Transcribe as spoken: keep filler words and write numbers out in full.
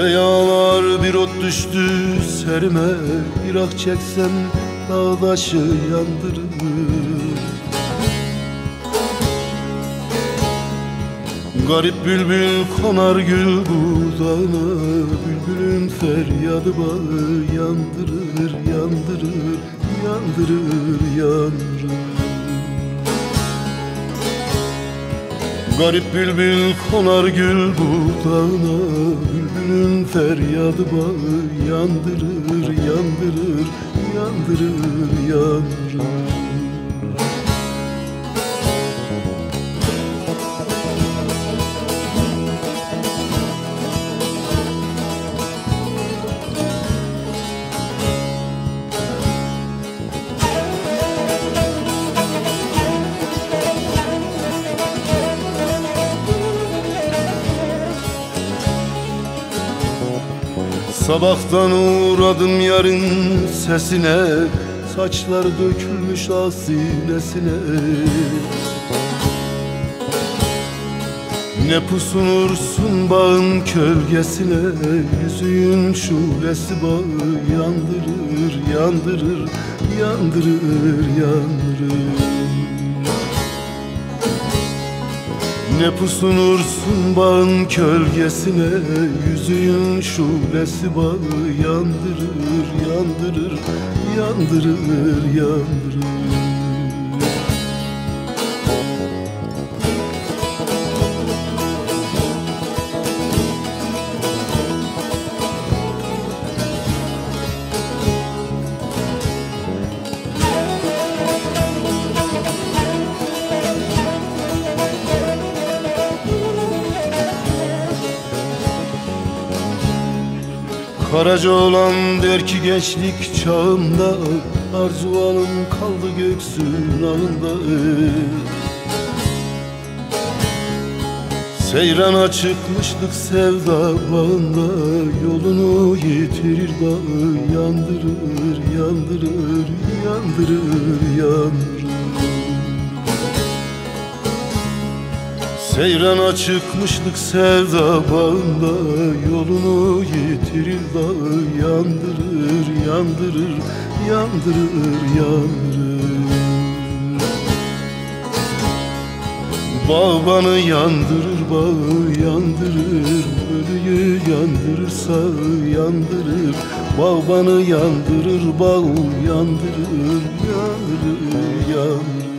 Feyalar bir ot düştü serime, Irak çeksem dağdaşı yandırır. Garip bülbül konar gül budağına, Bülbülün feryadı bağı yandırır, yandırır, yandırır, yandırır. Garip bülbül konar gül budağına, Bülbülün feryadı bağı yandırır, yandırır, yandırır, yandırır. Sabahtan uğradım yarın sesine, Saçlar dökülmüş asinesine. Ne pusunursun bağın kölgesine, Yüzüğün şulesi bağı yandırır, yandırır, yandırır, yandırır. Ne pusunursun bağın kölgesine, Yüzüğün şulesi bağı yandırır, yandırır, yandırır, yandırır. Karaca olan der ki gençlik çağımda, Arzualım kaldı göksün ağında. Seyrana çıkmıştık sevda bağında, Yolunu yitirir bağı yandırır, yandırır, yandırır, yandırır. Seyrana çıkmıştık sevda bağında, Yolunu yitirir dağı yandırır, yandırır, yandırır, yandırır. Bağ bana yandırır, bağı yandırır, Ölüyü yandırırsa yandırır. Bağ bana yandırır, bağı yandırır, yandırır, yandırır.